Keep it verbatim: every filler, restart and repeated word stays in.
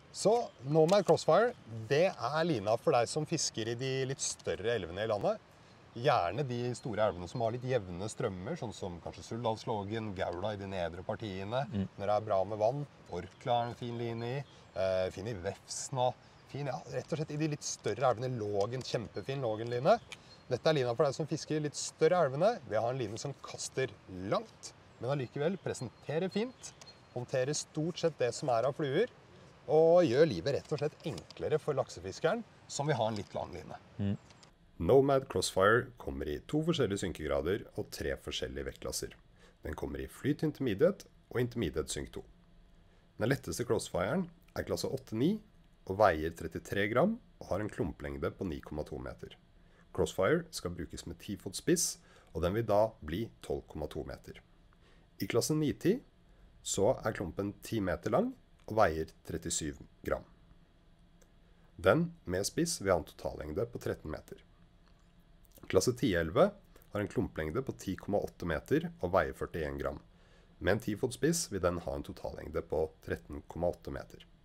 Så Nomad Crossfire, det er lina for deg som fisker i de litt større elvene i landet. Gjerne de store elvene som har litt jevne strømmer, sånn som kanskje Suldalslågen, Gaula i de nedre partiene, mm. når det er bra med vann. Orkla er en fin line i, eh, fin i Vefsna, fin, ja, rett og slett i de litt større elvene. Lågen, kjempefin Lågenline. Dette er lina for deg som fisker i litt større elvene. Vi har en line som kaster langt, men allikevel presenterer fint, håndterer stort sett det som er av fluer, og gjør livet rett og slett enklere for laksefiskeren, som vil ha en litt lang line. Mm. Nomad Crossfire kommer i to forskjellige synkegrader og tre forskjellige vektklasser. Den kommer i flyt intermediate og intermediate synk to. Den letteste Crossfiren er klasse åtte ni og veier trettitre gram og har en klumplengde på ni komma to meter. Crossfire skal brukes med ti fot spiss, og den vil da bli tolv komma to meter. I klasse ni ti så er klumpen ti meter lang og veier trettisyv gram. Den med spiss vil ha en totallengde på tretten meter. Klasse ti elleve har en klumplengde på ti komma åtte meter og veier førtien gram. Med en ti fot spiss vil den ha en totallengde på tretten komma åtte meter.